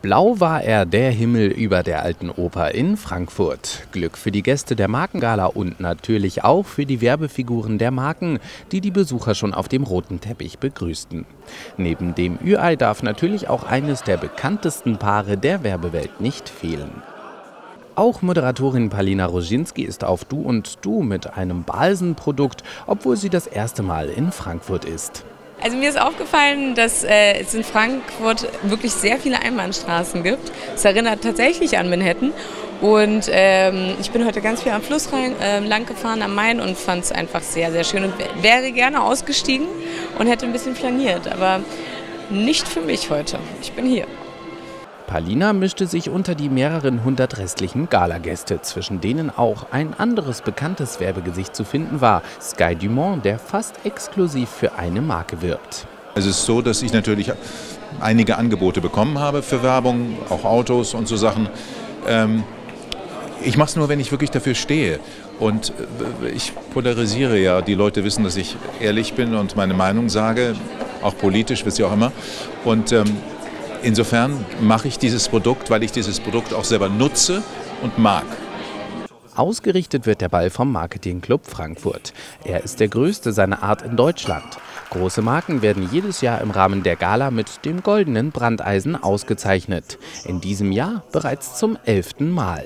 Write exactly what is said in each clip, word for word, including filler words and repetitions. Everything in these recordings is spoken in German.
Blau war er, der Himmel über der Alten Oper in Frankfurt. Glück für die Gäste der Markengala und natürlich auch für die Werbefiguren der Marken, die die Besucher schon auf dem roten Teppich begrüßten. Neben dem Ü-Ei darf natürlich auch eines der bekanntesten Paare der Werbewelt nicht fehlen. Auch Moderatorin Palina Roginski ist auf Du und Du mit einem Balsen-Produkt, obwohl sie das erste Mal in Frankfurt ist. Also mir ist aufgefallen, dass äh, es in Frankfurt wirklich sehr viele Einbahnstraßen gibt. Es erinnert tatsächlich an Manhattan. Und ähm, ich bin heute ganz viel am Fluss rein, äh, lang gefahren, am Main, und fand es einfach sehr, sehr schön. Und wäre gerne ausgestiegen und hätte ein bisschen flaniert. Aber nicht für mich heute. Ich bin hier. Palina mischte sich unter die mehreren hundert restlichen Galagäste, zwischen denen auch ein anderes bekanntes Werbegesicht zu finden war, Sky Dumont, der fast exklusiv für eine Marke wirbt. Es ist so, dass ich natürlich einige Angebote bekommen habe für Werbung, auch Autos und so Sachen. Ähm, ich mache es nur, wenn ich wirklich dafür stehe. Und ich polarisiere ja, die Leute wissen, dass ich ehrlich bin und meine Meinung sage, auch politisch, wisst ihr auch immer. Und ähm, insofern mache ich dieses Produkt, weil ich dieses Produkt auch selber nutze und mag. Ausgerichtet wird der Ball vom Marketing-Club Frankfurt. Er ist der größte seiner Art in Deutschland. Große Marken werden jedes Jahr im Rahmen der Gala mit dem goldenen Brandeisen ausgezeichnet. In diesem Jahr bereits zum elften Mal.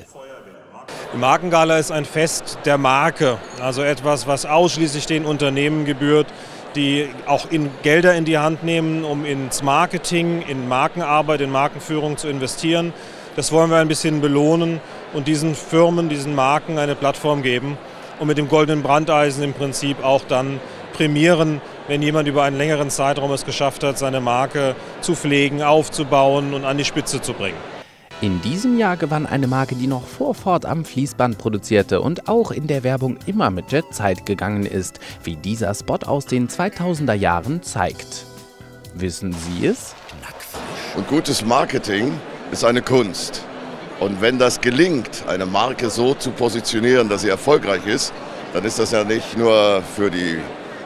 Die Markengala ist ein Fest der Marke, also etwas, was ausschließlich den Unternehmen gebührt, die auch in Gelder in die Hand nehmen, um ins Marketing, in Markenarbeit, in Markenführung zu investieren. Das wollen wir ein bisschen belohnen und diesen Firmen, diesen Marken eine Plattform geben und mit dem goldenen Brandeisen im Prinzip auch dann prämieren, wenn jemand über einen längeren Zeitraum es geschafft hat, seine Marke zu pflegen, aufzubauen und an die Spitze zu bringen. In diesem Jahr gewann eine Marke, die noch vor Ford am Fließband produzierte und auch in der Werbung immer mit Jetzeit gegangen ist, wie dieser Spot aus den zweitausender Jahren zeigt. Wissen Sie es? Und gutes Marketing ist eine Kunst. Und wenn das gelingt, eine Marke so zu positionieren, dass sie erfolgreich ist, dann ist das ja nicht nur für die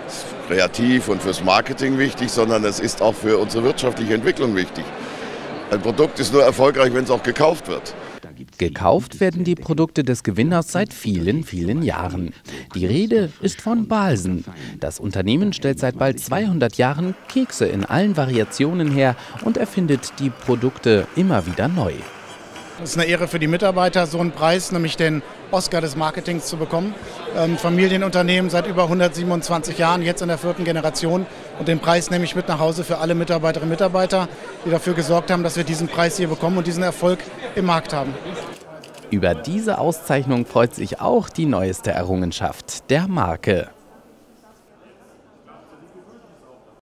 Kreativ- und fürs Marketing wichtig, sondern es ist auch für unsere wirtschaftliche Entwicklung wichtig. Ein Produkt ist nur erfolgreich, wenn es auch gekauft wird. Gekauft werden die Produkte des Gewinners seit vielen, vielen Jahren. Die Rede ist von Balsen. Das Unternehmen stellt seit bald zweihundert Jahren Kekse in allen Variationen her und erfindet die Produkte immer wieder neu. Es ist eine Ehre für die Mitarbeiter, so einen Preis, nämlich den Oscar des Marketings, zu bekommen. Ähm, Familienunternehmen seit über hundertsiebenundzwanzig Jahren, jetzt in der vierten Generation. Und den Preis nehme ich mit nach Hause für alle Mitarbeiterinnen und Mitarbeiter, die dafür gesorgt haben, dass wir diesen Preis hier bekommen und diesen Erfolg im Markt haben. Über diese Auszeichnung freut sich auch die neueste Errungenschaft der Marke.